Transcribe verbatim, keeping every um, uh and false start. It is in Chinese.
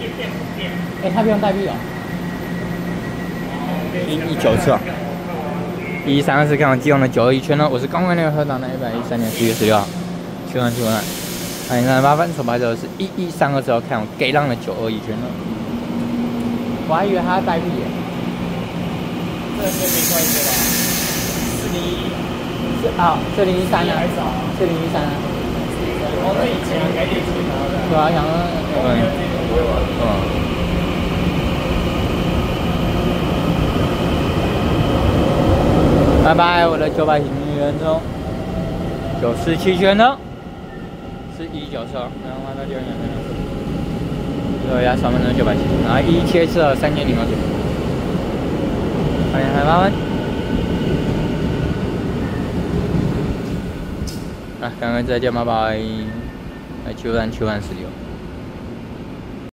哎，他不用代币哦。一一九次哦。一一三二四看我基隆的九二一圈呢，我是刚刚那个河港的一百一十三年十月十六号，去完去完。欢迎大家麻烦手牌者是一一三二四号看我给浪的九二一圈呢。我还以为他要代币耶。 这个没关系吧？四零一。 是啊，四零一三啊。四零一三啊。 哦，那以前改点出拿的。 对啊，想说对。嗯。拜拜，我的九百行员中，九十七圈呢，是一九四二，然后到九点分了，对呀，三分钟九百七，然后一切是三千零二十，欢迎海妈们，啊，刚刚再见，拜拜，来九万九万十六。